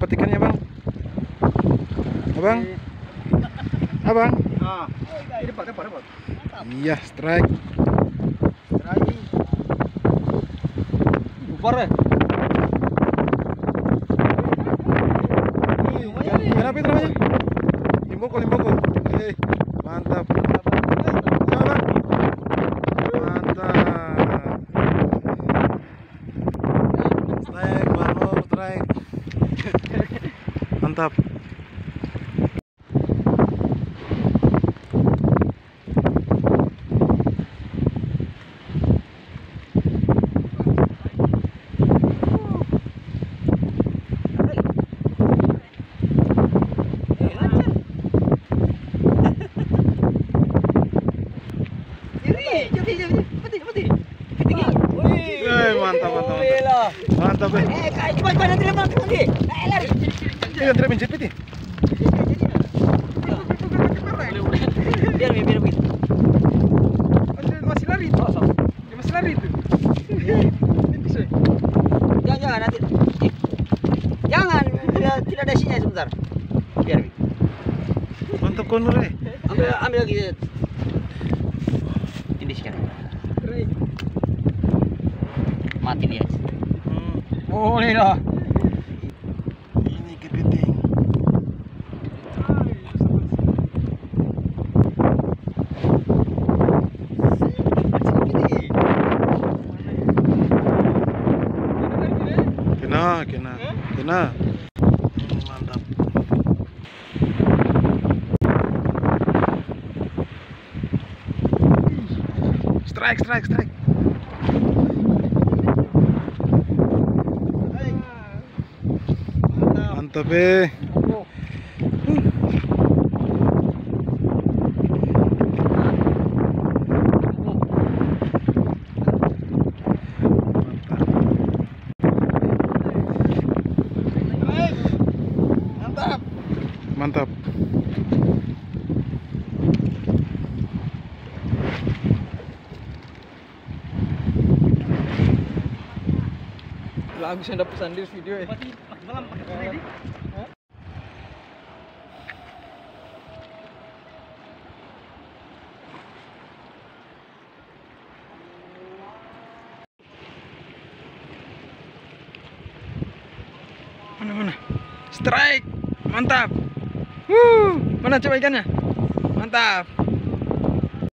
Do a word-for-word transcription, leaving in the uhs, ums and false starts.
dapat ikannya, Bang? Abang? Abang? Ah, ini dapat, dapat, dapat. Iya, strike. Strike. Bubar ya? Ikan apa itu namanya? Limboko, limboko. Hei, mantap. Coba, Bang. Mantap. Strike, mano, strike. Mantap. Wih, mantap, mantap, mantap. Mantap, eh. Eh, coba coba nanti lempar lagi. Eh, lari. Ini tidak menjepit nih. Biar biar biar. Masih lari. Dia masih lari itu. Jangan jangan nanti. Jangan, tidak tidak ada sinyal sebentar. Biar biar. Mantap konur, eh. Ambil ambil lagi. Ini sekarang. Mati dia. Hmm, Oh, ini dah. ini kepiting. Kena, kena, kena. Hmm, mantap. Strike, strike, strike. Mantap, eh. Mantap. Mantap. Bagus yang dapat sandwich video ya. Malam pakai ini. Mana mana? Strike. Mantap. Wuh, mana coba ikannya? Mantap.